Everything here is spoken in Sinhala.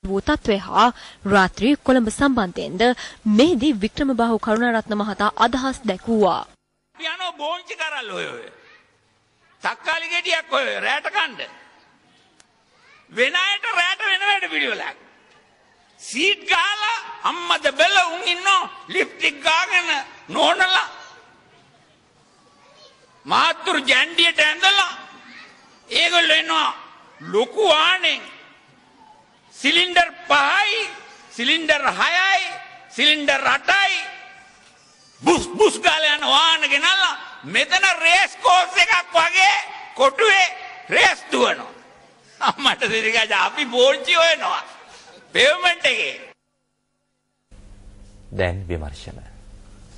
වූ තත්ත්වය හා රාත්‍රී කොළඹ සම්බන්ධයෙන්ද මෙහිදී වික්‍රමබාහු කරුණාරත්න මහතා අදහස් දැක්වුවා. යනවා බෝංචි කරල් ඔය තක්කාලි ගෙඩියක් ඔය රැට කණ්ඩ වෙන අයට රැට වෙන වැඩ පිළිවෙලක් සීට් ගාලා අම්මද බෙල්ල උන් ඉන්නෝ ලිෆ්ට් එක ගාගෙන නෝනලා මාතුරු ජැන්ඩියට ඇඳලා ඒගොල්ලෝ එනවා ලොකු ආණෙන් සිලින්ඩර් 5යි සිලින්ඩර් 6යි සිලින්ඩර් 8යි බුස් බුස් ගාලා යන වාහන ගෙනල්ලා මෙතන රේස් කෝස් එකක් වගේ කොටුවේ රේස් දුවනවා. අම්මට දිරිගාජ අපි බෝංචි හොයනවා පේමන්ට් එකේ. දැන් විමර්ශන